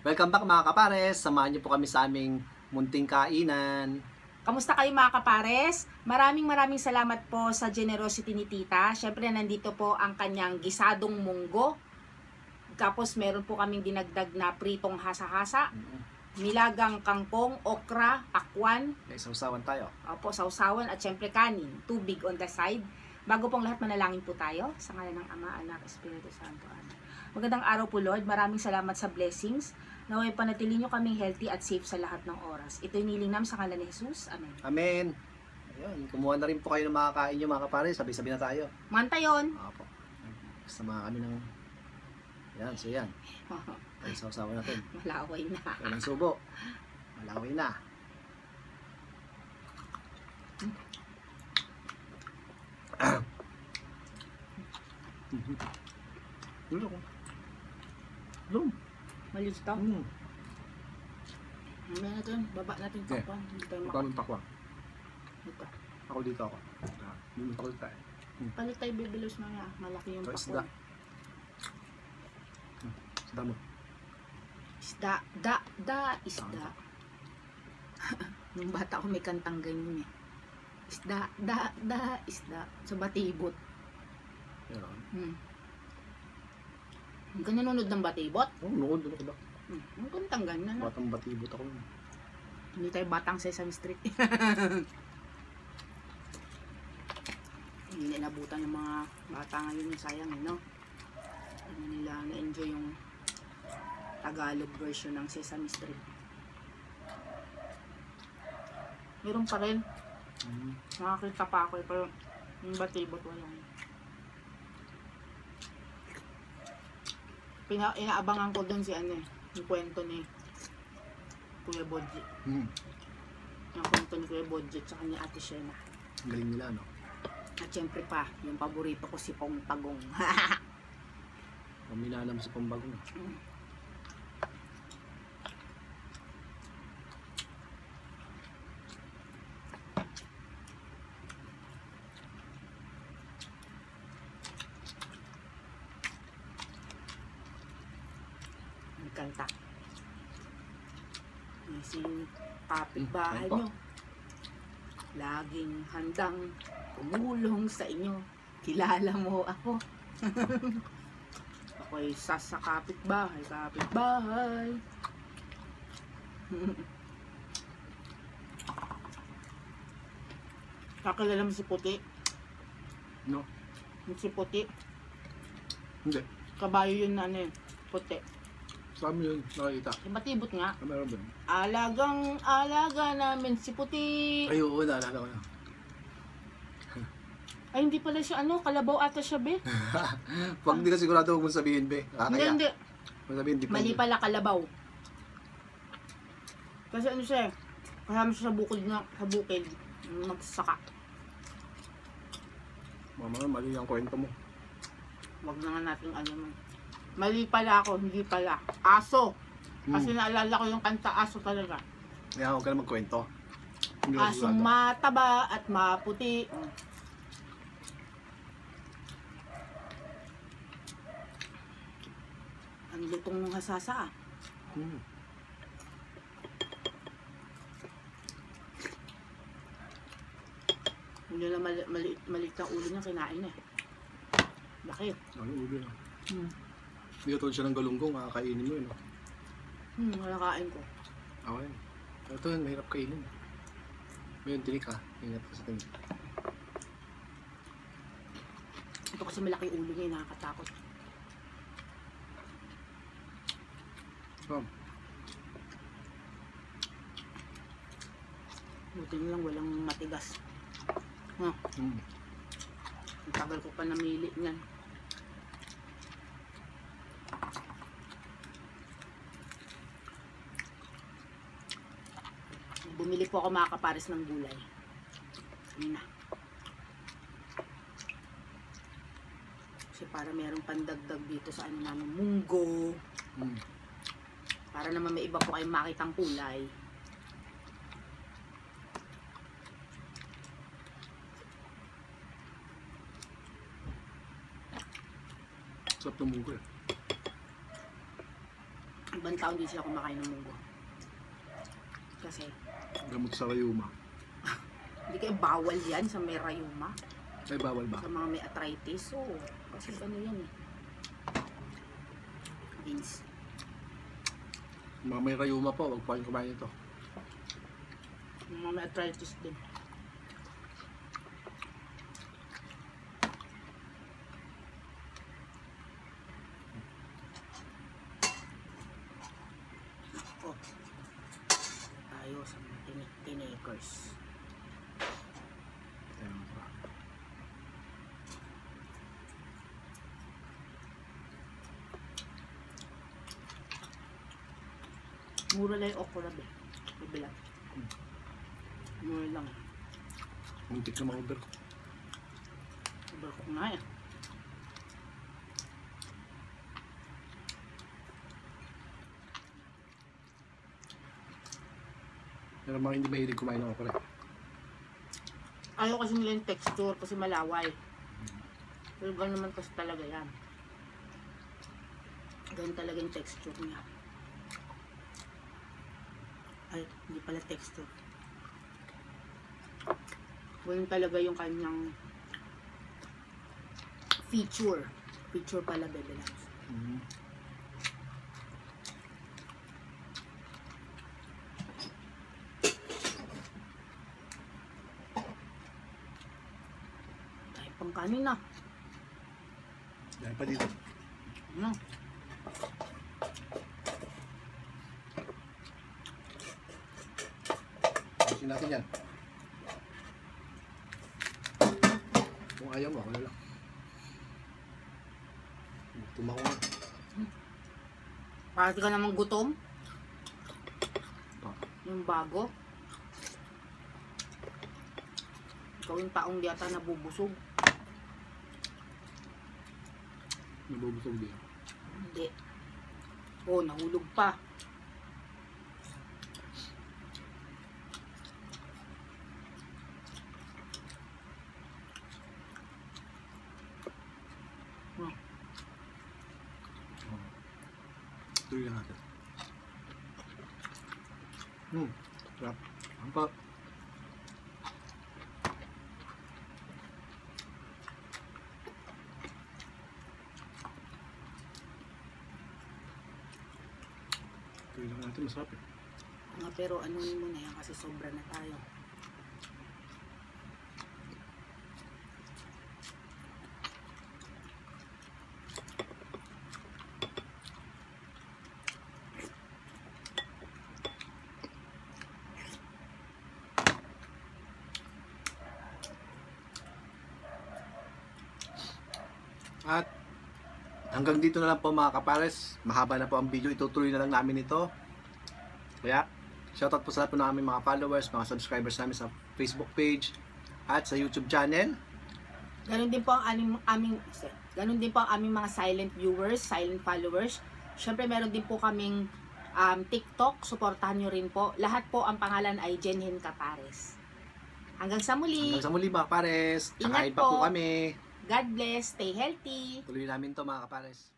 Welcome back mga kapares, samahan niyo po kami sa aming munting kainan. Kamusta kayo mga kapares? Maraming salamat po sa generosity ni Tita. Syempre nandito po ang kanyang gisadong munggo. Tapos meron po kaming dinagdag na pritong hasa-hasa, nilagang kangkong, okra, akwan. May sausawan tayo. Opo, sausawan at syempre kanin. Tubig on the side. Bago pong lahat, manalangin po tayo. Sa ngalan ng Ama, Anak, Espiritu Santo. Amen. Magandang araw po Lord. Maraming salamat sa blessings. Naway panatili nyo kaming healthy at safe sa lahat ng oras. Ito'y niling namin sa ngalan ni Jesus. Amen. Amen. Ayun, kumuha na rin po kayo ng mga kain nyo mga kapares. Sabi-sabi na tayo. Mantayon. Opo. Sama kami ng... Yan, so yan. Ay, sausawan natin. Malaway na. Walang subo. Malaway na. Dulo ko. Dulo. Malis to. Mamaya natin, baba natin ito. Okay. Hindi tayo Magkaming pakwa. Ito. Ako dito ako. Dito ako tayo. Palit tayo bibilos na nga. Malaki yung Ito, pakwan. isda. Isda mo. Isda. Isda. Nung bata ko may kantang ganyan eh. Isda, isda. Sa batibot. Yan. Hindi ka nanonood ng batibot? Oh, noon ko ba? Ang kantang ganyan. No? Batang batibot ako. Hindi tayo batang Sesame Street. Hindi inabutan ng mga bata ngayon yung sayang eh, no? Hindi nila na-enjoy yung Tagalog version ng Sesame Street. Meron pa rin. Nakakita pa ako eh, pero yung batibot walang. Inaabangan ko dun si ano eh, yung kwento ni Kuya Bodji. Yung kwento ni Kuya Bodji at saka ni Ate Shena. Galing nila, no? At syempre pa, yung paborito ko si Pong Tagong. Paminalam sa pambagong. Kanta. Si kapitbahay nyo. Laging handang tumulong sa inyo. Kilala mo ako. Ako'y isa sa kapitbahay. Kakilala mo si Puti? No? Yung si Puti? Hindi. Kabayo yun na ano eh. Puti. Sa amin yun, nakikita. Yung batibot nga. Meron ba? Alaga namin si Puti. Ay, oo, naalala ko na. Ay, hindi pala siya ano, kalabaw ata siya, be. Pag hindi ka sigurado, huwag mong sabihin, be. Hindi. Huwag sabihin, di Mali pala, kalabaw. Kasi ano siya, kasama siya sa bukid, magsasaka. Mama, mali ang kwento mo. Wag na nga natin alam. Mali pala ako, hindi pala. Aso. Kasi naalala ko yung kanta aso talaga. Kaya huwag ka na magkwento. Hindi ka Asong sigurado. mataba at maputi. Ang lutong ng hasasa ah. Hindi na maliit ang ulo niya, kinain eh. Laki. Ano ulo na? Hindi ka tulad siya ng galunggong, kakainin mo yun. Wala kain ko. Okay. Ito yun, mahirap kainin. Ngayon, tinik ka. Ingat ka sa tinik. Ito kasi malaki ulo niya, nakakatakot. Buti na lang walang matigas. Ang tagal ko pa namili niyan. Bumili po ako mga kapares ng gulay. Yun na. Kasi para merong pandagdag dito sa ano namin, munggo. Para naman may iba po kayong makitang kulay. Sarap ng munggo eh. Ibang taon din sila kumakain ng munggo. Kasi, Gamot sa rayuma. hindi kayo bawal yan sa may rayuma. Ay, bawal ba? Sa mga may arthritis. Oo. Kasi ano yan eh. Beans. Mga may rayuma po, wag po kayong kumain ito. Mga may arthritis din. Ako. Tayo sa mga tinakers. Ayan, pa. Mura lang yung okra be. Bibilang. Mura lang. Muntik na ma-over ko. Overcook nga eh. Pero mga hindi mahilig kumain ng okra. Ayaw kasi nila yung texture kasi malaway. Pero gano'n naman kasi talaga yan. Ganun talaga yung texture niya. Ay, hindi pala texture. Ganun talaga yung kanyang feature. Feature pala, bebe lang. Mm. Ay, pang kanin na. Dahil pa dito. Ano? Ayusin natin yan. Kung ayaw mo, ako na lang. Tumawa na. Parati ka namang gutom. Pa. Yung bago. Ikaw yung taong di ata nabubusog. Nabubusog din. Hindi. Oh, nahulog pa. Tuloy lang natin. Sarap. Ang pa. Tuloy lang natin, masarap eh. Nga, pero ano mo na yan kasi sobra na tayo. At hanggang dito na lang po mga kapares. Mahaba na po ang video. Itutuloy na lang namin ito. Kaya, shoutout po sa lahat po ng aming mga followers, mga subscribers namin sa Facebook page at sa YouTube channel. Ganun din po ang ganun din po ang aming mga silent viewers, silent followers. Syempre meron din po kaming TikTok, suportahan nyo rin po. Lahat po ang pangalan ay Jenhen Capares. Hanggang sa muli. Hanggang sa muli mga kapares. Ingat Kakain pa po po. kami. God bless, stay healthy. Tuloy namin to mga kapares.